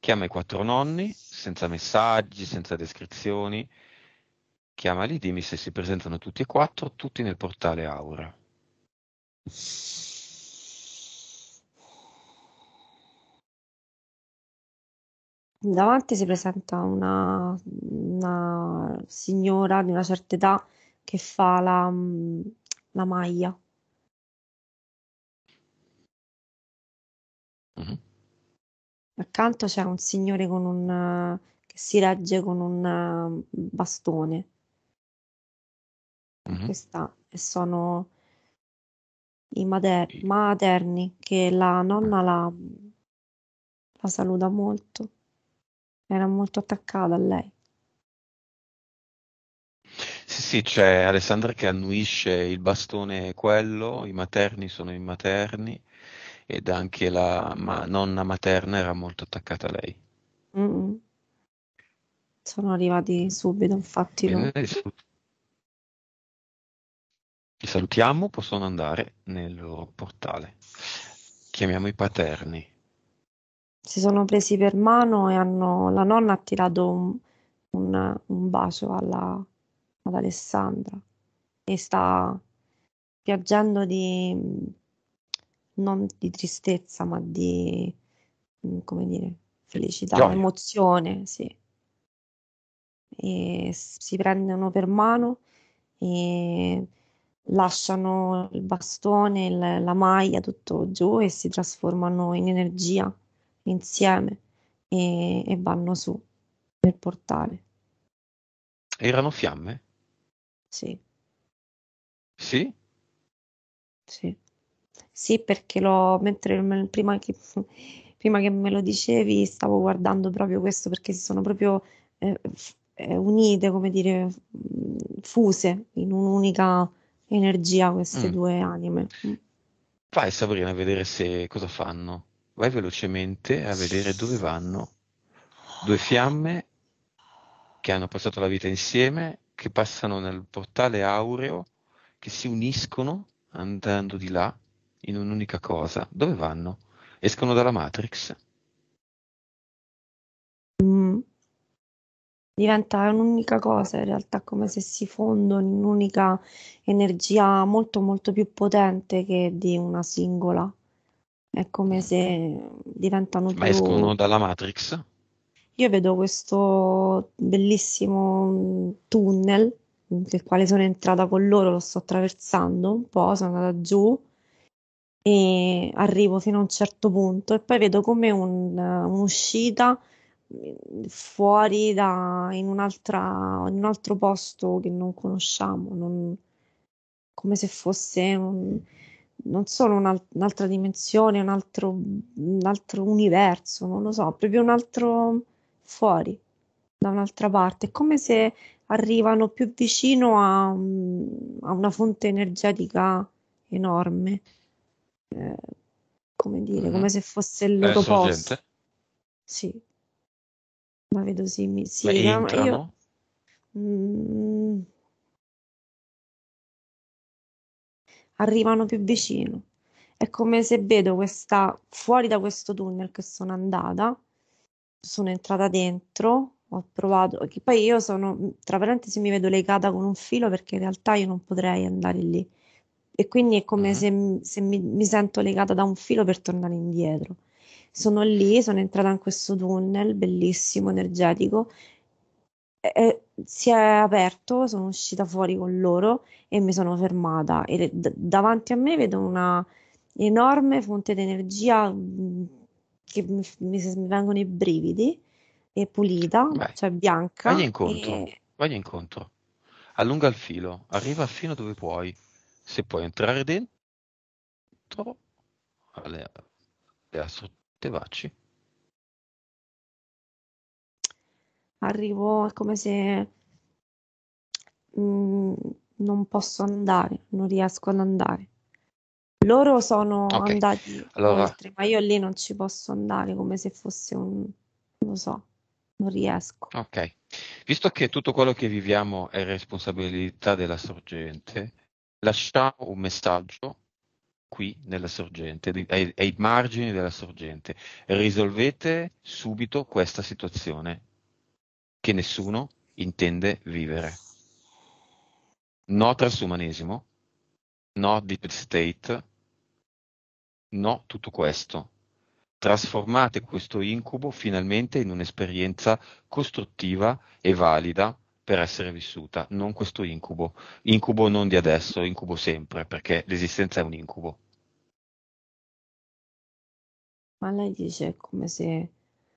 Chiama i 4 nonni, senza messaggi, senza descrizioni. Chiamali, dimmi se si presentano tutti e quattro, tutti nel portale Aura. Davanti si presenta una signora di una certa età che fa la maglia. Mhm, Accanto c'è un signore che si regge con un bastone. mhm. E sono i I- materni che la nonna la saluta molto. Era molto attaccata a lei. Sì, sì, c'è Alessandra che annuisce il bastone è quello, i materni sono i materni ed anche la nonna materna era molto attaccata a lei. Mm. Sono arrivati subito, infatti Bene, li salutiamo, possono andare nel loro portale. Chiamiamo i paterni. si sono presi per mano e la nonna ha tirato un bacio ad Alessandra e sta piangendo non di tristezza, ma come dire, felicità, Gioia. emozione, sì. E si prendono per mano e lasciano il bastone, la maglia, tutto giù e si trasformano in energia insieme e vanno su nel portale. Erano fiamme? Sì, Sì? sì. Sì, perché prima che me lo dicevi, stavo guardando proprio questo perché si sono proprio unite, come dire, fuse in un'unica energia queste Mm. due anime. Vai Sabrina a vedere se cosa fanno. Vai velocemente a vedere dove vanno. Due fiamme che hanno passato la vita insieme, che passano nel portale aureo, che si uniscono andando di là in un'unica cosa. Dove vanno? Escono dalla Matrix. Mm. Diventa un'unica cosa, in realtà, come se si fondono in un'unica energia molto molto più potente che di una singola. È come se diventano Ma più. escono dalla Matrix? Io vedo questo bellissimo tunnel nel quale sono entrata con loro, lo sto attraversando un po', sono andata giù e arrivo fino a un certo punto e poi vedo come un'uscita fuori in un altro posto che non conosciamo, come se fosse non solo un'altra dimensione, un altro universo, non lo so, proprio un altro fuori, da un'altra parte. È come se arrivano più vicino a una fonte energetica enorme, eh, come dire, come Mhm. se fosse il È la loro posto. sorgente? Sì, la vedo Ma sì, ma io. entrano? mm, Arrivano più vicino. È come se vedo fuori da questo tunnel che sono andata, sono entrata dentro, ho provato, che poi io sono, tra parentesi, mi vedo legata con un filo perché in realtà io non potrei andare lì. E quindi è come Mhm. se mi sento legata da un filo per tornare indietro. Sono lì, sono entrata in questo tunnel bellissimo, energetico, si è aperto, sono uscita fuori con loro e mi sono fermata e davanti a me vedo una enorme fonte di energia che mi vengono i brividi, e pulita, Vai, cioè vagli bianca incontro, vagli incontro. Allunga il filo, arriva fino a dove puoi. Se puoi entrare dentro, alle, alle astrotte vacci. arrivo, è come se mm, non posso andare, non riesco ad andare. Loro sono Ok, andati allora, oltre, ma io lì non ci posso andare, come se fosse non lo so, non riesco. ok. Visto che tutto quello che viviamo è responsabilità della sorgente, lasciamo un messaggio qui nella sorgente, ai margini della sorgente. Risolvete subito questa situazione che nessuno intende vivere. No transumanesimo, no deep state, no tutto questo. Trasformate questo incubo finalmente in un'esperienza costruttiva e valida per essere vissuta, non questo incubo. Incubo non di adesso, incubo sempre, perché l'esistenza è un incubo. Ma lei dice come se,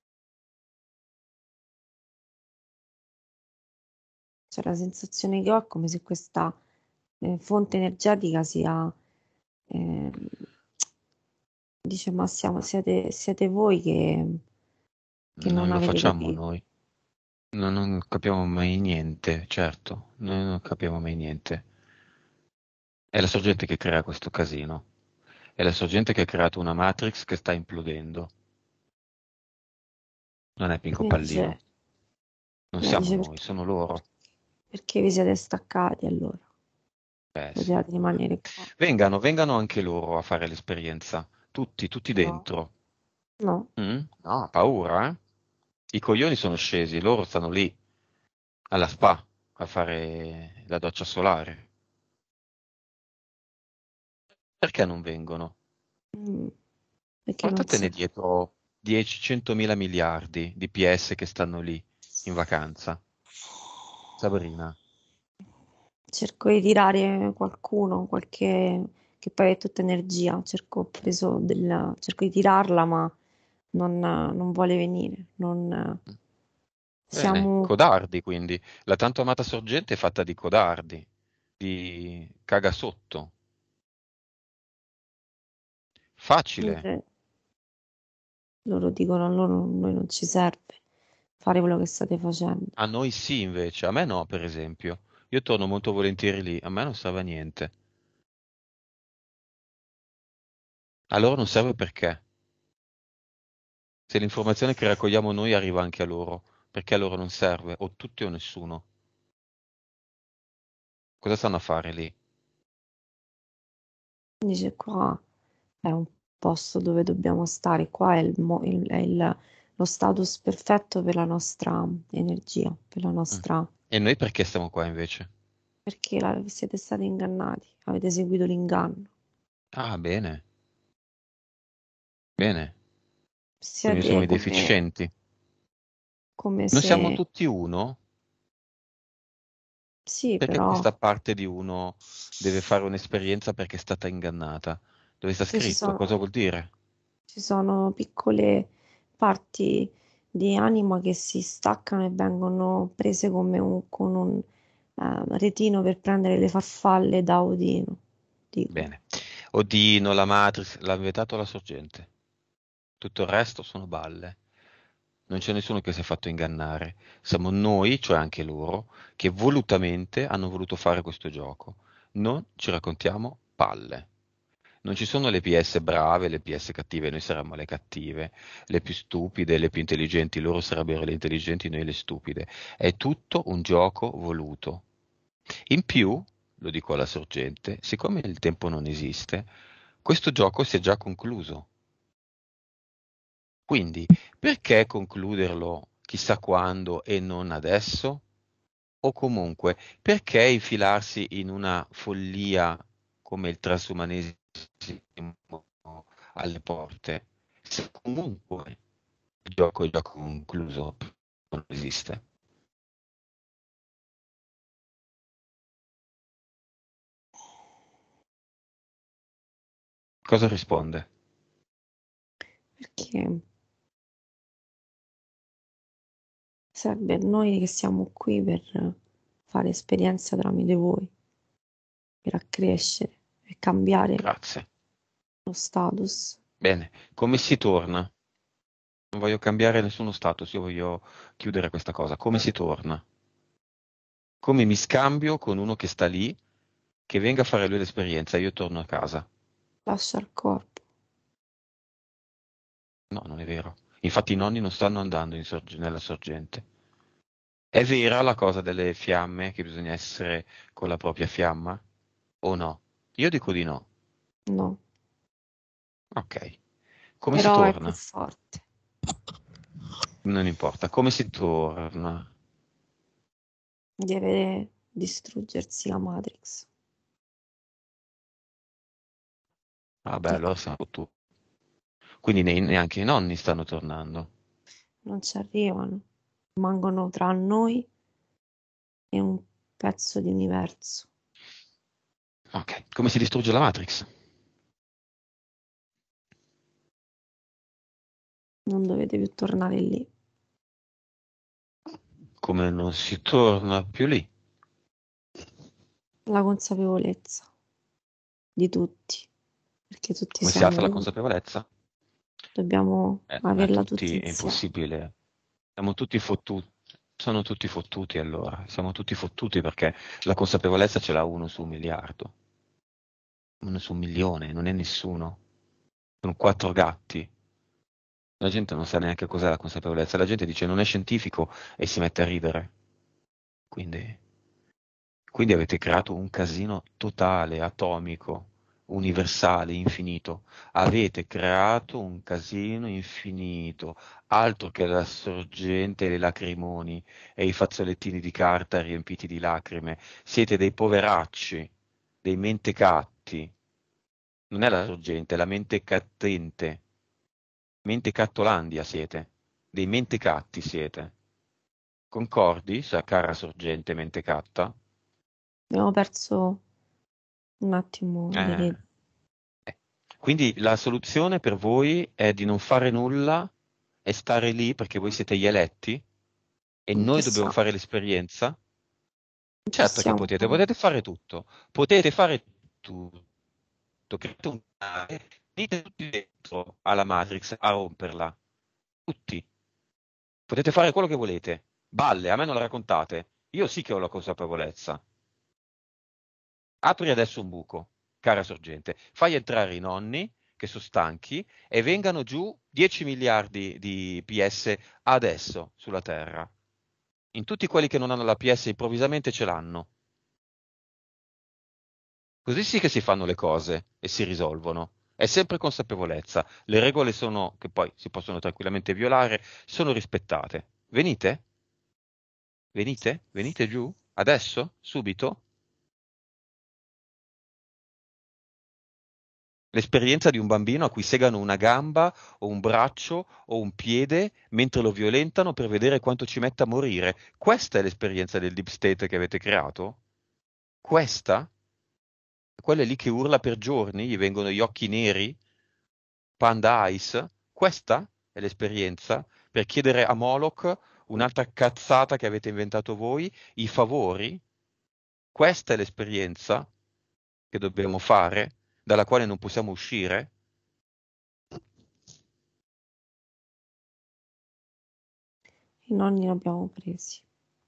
cioè la sensazione che ho è come se questa fonte energetica sia, eh, dice, ma siete voi che non Non lo avete facciamo capito. noi. Non capiamo mai niente, certo, noi non capiamo mai niente. È la sorgente che crea questo casino. È la sorgente che ha creato una Matrix che sta implodendo. Non è Pinco Quindi dice, Pallino. Non lei siamo dice noi, sono loro. perché vi siete staccati allora? Sì. Potevate rimanere qua. Vengano anche loro a fare l'esperienza. Tutti No, dentro. no, No, paura, eh? I coglioni sono scesi, loro stanno lì, alla spa, a fare la doccia solare. Perché non vengono? mm, perché non Portatene si... dietro 10-100 mila miliardi di PS che stanno lì, in vacanza. Sabrina. Cerco di tirare qualcuno, qualche... che poi è tutta energia, cerco di tirarla, ma non vuole venire. Non... Bene, Siamo... codardi quindi. La tanto amata sorgente è fatta di codardi, di cagasotto. Facile. Mentre loro dicono a loro, noi non ci serve fare quello che state facendo. A noi sì, invece. A me no, per esempio. Io torno molto volentieri lì. A me non serve a niente. A loro non serve perché? Se l'informazione che raccogliamo noi arriva anche a loro, perché a loro non serve? O tutti o nessuno. Cosa stanno a fare lì? Dice qua è un posto dove dobbiamo stare, qua è, lo status perfetto per la nostra energia, per la Mm. nostra... E noi perché stiamo qua invece? perché siete stati ingannati, avete seguito l'inganno, Ah, bene, bene. Quindi siamo siete i deficienti. come Non siamo se... tutti uno? Sì, Perché però questa parte di uno deve fare un'esperienza perché è stata ingannata? Dove sta che scritto? Cosa vuol dire? ci sono piccole parti di anima che si staccano e vengono prese come con un retino per prendere le farfalle da Odino, dicono. Bene. Odino, la Matrix, l'ha inventato la sorgente. Tutto il resto sono balle. Non c'è nessuno che si è fatto ingannare. Siamo noi, cioè anche loro, che volutamente hanno voluto fare questo gioco. Non ci raccontiamo palle. Non ci sono le PS brave, le PS cattive, noi saremmo le cattive, le più stupide, le più intelligenti, loro sarebbero le intelligenti, noi le stupide. È tutto un gioco voluto. In più, lo dico alla sorgente, siccome il tempo non esiste, questo gioco si è già concluso. Quindi, perché concluderlo chissà quando e non adesso? O comunque, perché infilarsi in una follia come il transumanesimo alle porte, se comunque il gioco è già concluso, non esiste? Cosa risponde? Perché serve noi che siamo qui per fare esperienza tramite voi, per accrescere, per cambiare Grazie. lo status. Bene, come si torna? Non voglio cambiare nessuno status, io voglio chiudere questa cosa. Come si torna? Come mi scambio con uno che sta lì, che venga a fare lui l'esperienza, io torno a casa. Lascia il corpo. No, non è vero. Infatti i nonni non stanno andando nella sorgente. È vera la cosa delle fiamme, che bisogna essere con la propria fiamma? O no? Io dico di no. No. Ok. Come si però è più torna? forte. Non importa. Come si torna? Deve distruggersi la Matrix. Vabbè, E allora siamo tu. Quindi neanche i nonni stanno tornando. non ci arrivano. Rimangono tra noi e un pezzo di universo. Ok. Come si distrugge la Matrix? Non dovete più tornare lì. Come non si torna più lì? La consapevolezza di tutti, perché tutti Come si siamo alza la uno. consapevolezza? Dobbiamo Non è averla tutti tutti, è insieme. impossibile. Siamo tutti fottuti. Sono tutti fottuti allora. Siamo tutti fottuti perché la consapevolezza ce l'ha uno su un miliardo. Uno su un milione, non è nessuno. Sono quattro gatti. La gente non sa neanche cos'è la consapevolezza. La gente dice non è scientifico e si mette a ridere. Quindi, quindi avete creato un casino totale, atomico, universale, infinito. Avete creato un casino infinito, altro che la sorgente e le lacrimoni e i fazzolettini di carta riempiti di lacrime. Siete dei poveracci, dei mentecatti. Non è la sorgente, è la mentecattente. Mentecattolandia siete. Dei mentecatti siete. Concordi, sa cara sorgente mentecatta? Abbiamo perso un attimo le Eh, redini. Quindi la soluzione per voi è di non fare nulla e stare lì perché voi siete gli eletti e Non noi dobbiamo possiamo, fare l'esperienza? non Certo che possiamo potete, fare. potete fare tutto. Potete fare tutto. Create un canale, venite tutti dentro alla Matrix a romperla. Tutti. Potete fare quello che volete. Balle, a me non la raccontate. Io sì che ho la consapevolezza. Apri adesso un buco, cara sorgente, fai entrare i nonni che sono stanchi e vengano giù 10 miliardi di PS adesso sulla Terra. In tutti quelli che non hanno la PS improvvisamente ce l'hanno. Così sì che si fanno le cose e si risolvono. È sempre consapevolezza. Le regole sono, che poi si possono tranquillamente violare, sono rispettate. Venite? Venite? Venite giù? Adesso? Subito? L'esperienza di un bambino a cui segano una gamba o un braccio o un piede mentre lo violentano per vedere quanto ci mette a morire. Questa è l'esperienza del deep state che avete creato? Questa? Quella lì che urla per giorni, gli vengono gli occhi neri, Panda Ice? Questa è l'esperienza per chiedere a Moloch un'altra cazzata che avete inventato voi, i favori? Questa è l'esperienza che dobbiamo fare, dalla quale non possiamo uscire? I nonni li abbiamo presi.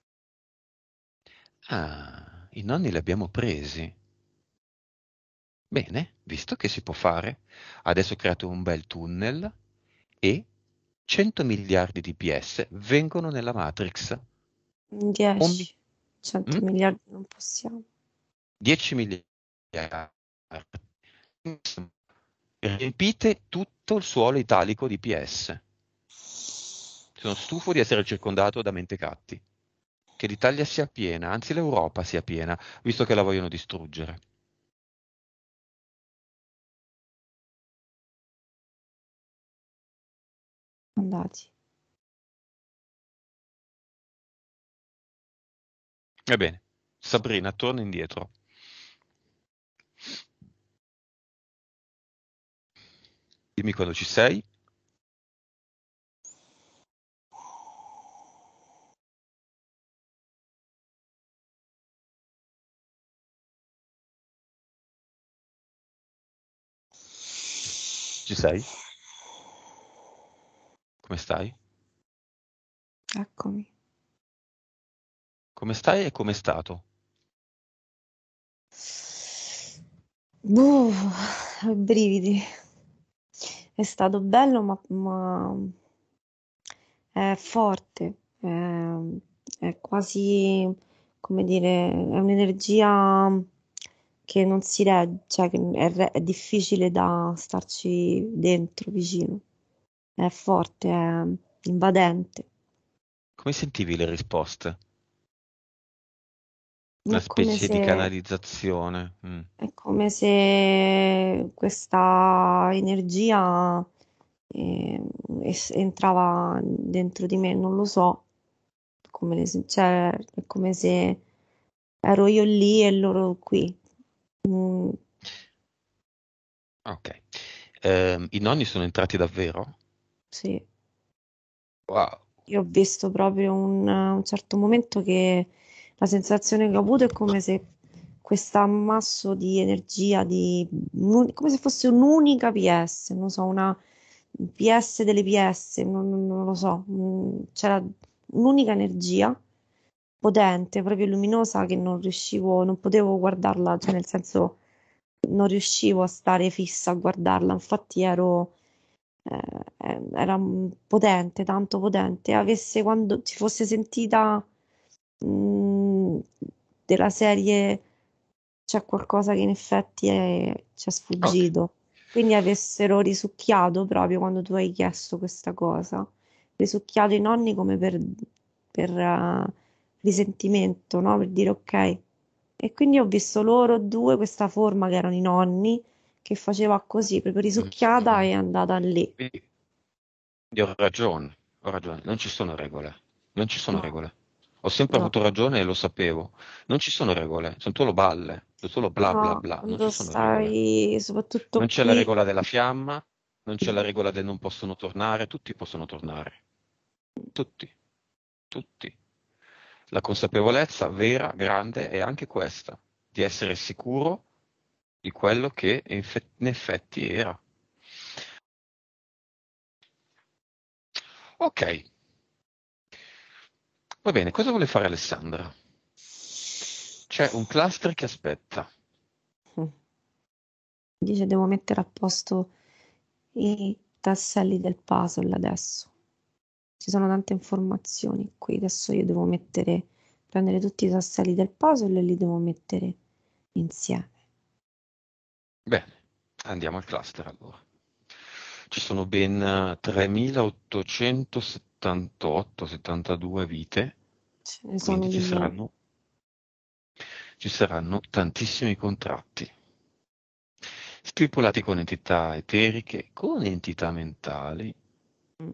Ah, i nonni li abbiamo presi. Bene, visto che si può fare, adesso ho creato un bel tunnel e 100 miliardi di PS vengono nella Matrix. Un, 10, 100 mm? miliardi non possiamo. 10 miliardi. Riempite tutto il suolo italico di PS. Sono stufo di essere circondato da mentecatti. Che l'Italia sia piena, anzi l'Europa sia piena, visto che la vogliono distruggere. Andati. Ebbene, Sabrina, torna indietro. Dimmi quando ci sei. Ci sei? Come stai? Eccomi. Come stai e come è stato? Brividi. È stato bello, ma è forte, è quasi, come dire, è un'energia che non si regge, cioè che è difficile da starci dentro vicino. È forte, è invadente. Come sentivi le risposte? Una È come specie di se, canalizzazione. è come se questa energia eh, entrava dentro di me, non lo so, cioè, è come se ero io lì e loro qui. Mm, Ok. I nonni sono entrati davvero? sì. Wow. Io ho visto proprio un certo momento che la sensazione che ho avuto è come se questo ammasso di energia, come se fosse un'unica PS, non so, una PS delle PS, non lo so, c'era un'unica energia potente, proprio luminosa, che non riuscivo, non potevo guardarla, cioè nel senso non riuscivo a stare fissa a guardarla, infatti era potente, tanto potente, avesse quando si fosse sentita mh, della serie c'è qualcosa che in effetti ci è Ok. sfuggito. Quindi avessero risucchiato proprio quando tu hai chiesto questa cosa, risucchiato i nonni come per risentimento, no? Per dire ok. E quindi ho visto loro due, questa forma che erano i nonni, che faceva così, proprio risucchiata Mm. e è andata lì. Quindi ho ragione, non ci sono regole, non ci sono No, regole. Ho sempre no, avuto ragione e lo sapevo. Non ci sono regole, sono solo balle, sono solo bla bla no, bla, non quando ci sono regole. stai Non soprattutto c'è la qui. regola della fiamma, non c'è la regola del non possono tornare, tutti possono tornare. Tutti, tutti. La consapevolezza vera, grande, è anche questa, di essere sicuro di quello che in effetti era. Ok, va bene, cosa vuole fare Alessandra? C'è un cluster che aspetta. Mm. Dice devo mettere a posto i tasselli del puzzle adesso. Ci sono tante informazioni qui, adesso io devo prendere tutti i tasselli del puzzle e li devo mettere insieme. Bene, andiamo al cluster allora. Ci sono ben 3878-72 vite, Ce ne sono quindi di meno. ci saranno tantissimi contratti, stipulati con entità eteriche, con entità mentali. Mm.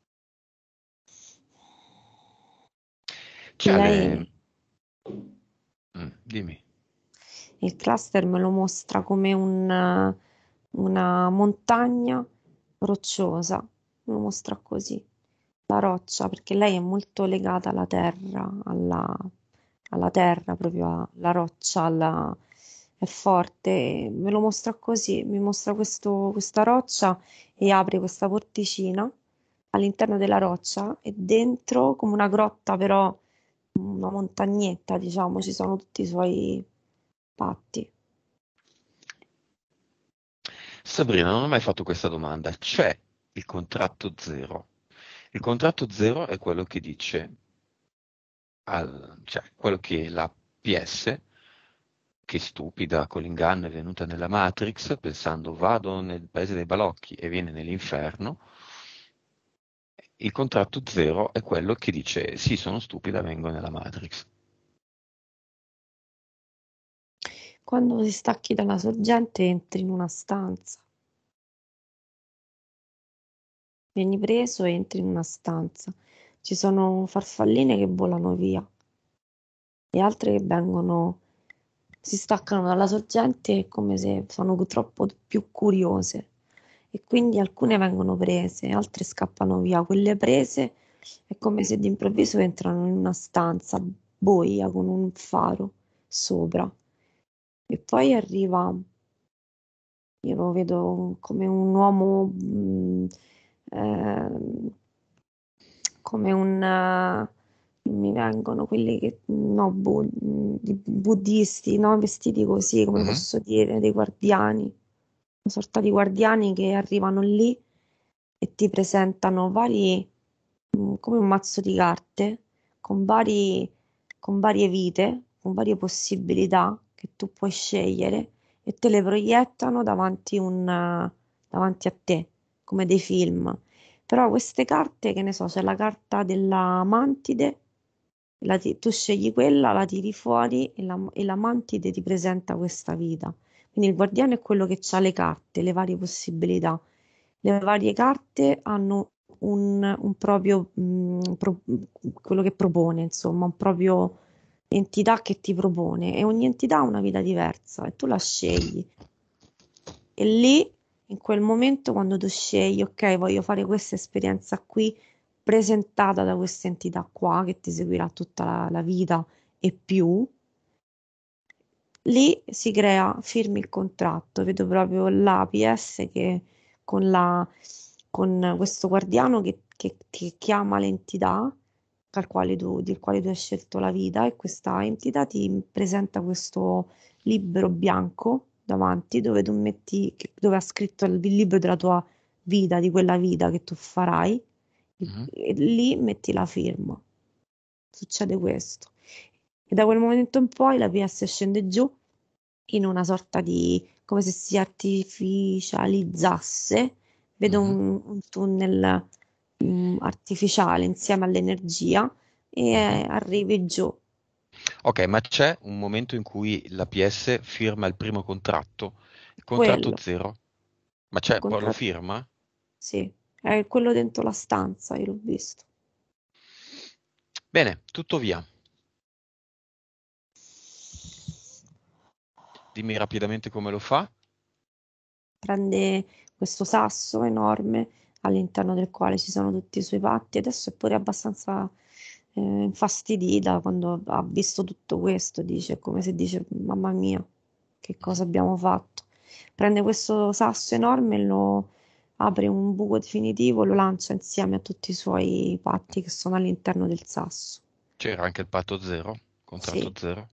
C'è. Lei Dimmi. il cluster me lo mostra come una montagna rocciosa, me lo mostra così, la roccia, perché lei è molto legata alla terra, alla terra, proprio alla roccia, è forte, me lo mostra così, mi mostra questa roccia e apre questa porticina all'interno della roccia e dentro come una grotta, però una montagnetta, diciamo, ci sono tutti i suoi patti. Sabrina, non ho mai fatto questa domanda. C'è il contratto zero. Il contratto zero è quello che dice, cioè quello che la PS, che stupida con l'inganno è venuta nella Matrix, pensando vado nel paese dei balocchi e viene nell'inferno. Il contratto zero è quello che dice sì, sono stupida, vengo nella Matrix. Quando ti stacchi dalla sorgente entri in una stanza, vieni preso e entri in una stanza. Ci sono farfalline che volano via e altre che si staccano dalla sorgente come se sono troppo più curiose e quindi alcune vengono prese, altre scappano via. Quelle prese è come se d'improvviso entrano in una stanza buia con un faro sopra e poi arriva. Io lo vedo come un uomo, ehm, come mi vengono quelli che, no, buddisti, no, vestiti così, come Mhm. posso dire, dei guardiani, una sorta di guardiani che arrivano lì e ti presentano come un mazzo di carte con varie vite, con varie possibilità che tu puoi scegliere e te le proiettano davanti a te, come dei film. Però queste carte, che ne so, c'è la carta della mantide, tu scegli quella, la tiri fuori e la mantide ti presenta questa vita. Quindi il guardiano è quello che ha le carte, le varie possibilità. Le varie carte hanno un proprio, quello che propone, insomma, un proprio entità che ti propone e ogni entità ha una vita diversa e tu la scegli. E lì, in quel momento, quando tu scegli, ok, voglio fare questa esperienza qui, presentata da questa entità qua, che ti seguirà tutta la vita e più, lì si crea, firmi il contratto. Vedo proprio l'APS che con questo guardiano che ti chiama l'entità del quale tu hai scelto la vita e questa entità ti presenta questo libro bianco davanti dove tu metti, dove ha scritto il libro della tua vita, di quella vita che tu farai, Mhm. e lì metti la firma. Succede questo. E da quel momento in poi la PS scende giù in una sorta di, come se si artificializzasse, vedo Mhm. un tunnel artificiale insieme all'energia e Mhm. arrivi giù. Ok, ma c'è un momento in cui la PS firma il primo contratto, il contratto Quello, zero, ma il c'è, poi lo contratto, firma? sì, è quello dentro la stanza, io l'ho visto. Bene, tutto via. Dimmi rapidamente come lo fa. Prende questo sasso enorme all'interno del quale ci sono tutti i suoi patti. Adesso è pure abbastanza infastidita quando ha visto tutto questo, dice, è come se dice, mamma mia, che Mhm. cosa abbiamo fatto? Prende questo sasso enorme e lo apre un buco definitivo, lo lancia insieme a tutti i suoi patti che sono all'interno del sasso. C'era anche il patto zero, contratto Sì, zero.